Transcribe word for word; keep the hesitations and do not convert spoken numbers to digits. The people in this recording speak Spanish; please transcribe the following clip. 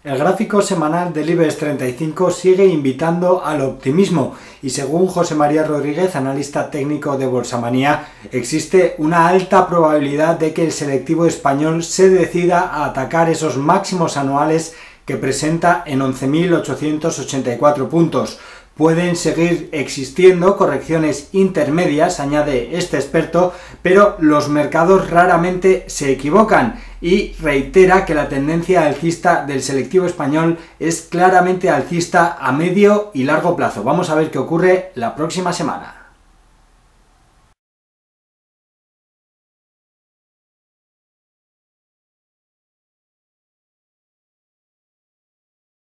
El gráfico semanal del IBEX treinta y cinco sigue invitando al optimismo y según José María Rodríguez, analista técnico de Bolsamanía, existe una alta probabilidad de que el selectivo español se decida a atacar esos máximos anuales que presenta en once mil ochocientos ochenta y cuatro puntos. Pueden seguir existiendo correcciones intermedias, añade este experto, pero los mercados raramente se equivocan y reitera que la tendencia alcista del selectivo español es claramente alcista a medio y largo plazo. Vamos a ver qué ocurre la próxima semana.